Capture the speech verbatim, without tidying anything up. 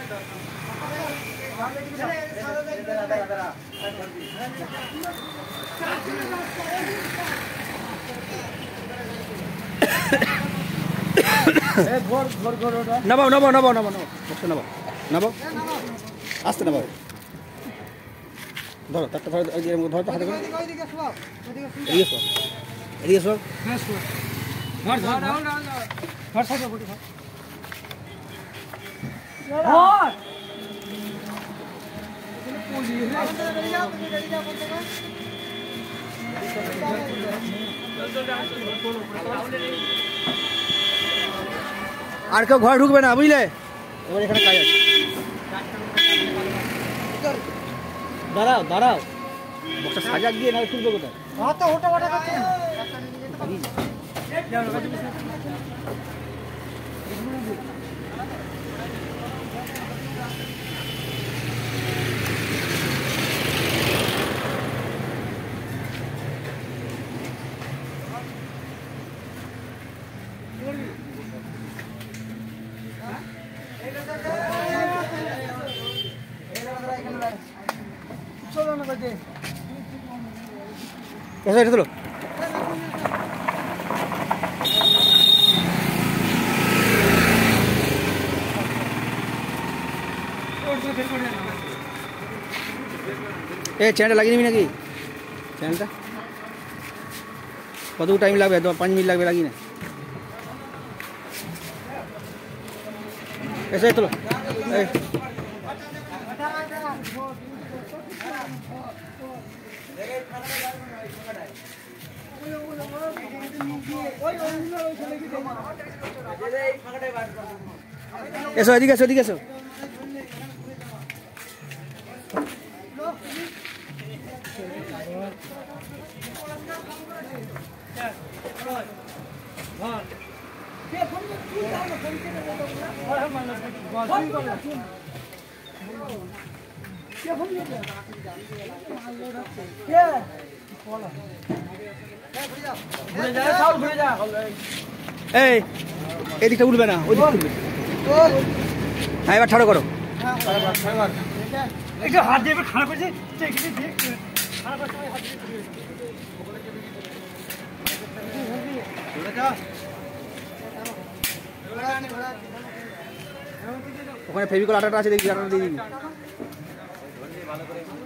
নামাও নামাও নামাও নামাও নামাও বক্সে নামাও নামাও আস্তে নামাও ধরো তারটা ধরো ধরো তো হাতে করে এদিকে সর এদিকে সর ধর ধর ধর ধর সাইডে বডি ধর ধর আর কেউ ঘরে ঢুকবে না বুঝলে এবার এখানে কাজ আছে দাঁড়াও দাঁড়াও বক্সটা সাজা দিয়ে না তুলবে কোথায় তো ওটা ওটা করছে कैसा है चलो ए चैनल लगी नहीं ना कि चैनल का कत टाइम लगे दो पाँच मिनट लगे लगी ना कैसे चलो এসো এদিকে এসো এদিকে এসো এই এদিকটা উঠবে না ওই দিকটা উঠবে হ্যাঁ এবার ঠাড়ো করো একটু হাত দিয়ে খারাপ হয়েছে ওখানে ফেভিকল আটাটা আছে দেখি আটাটা দিয়ে দিবি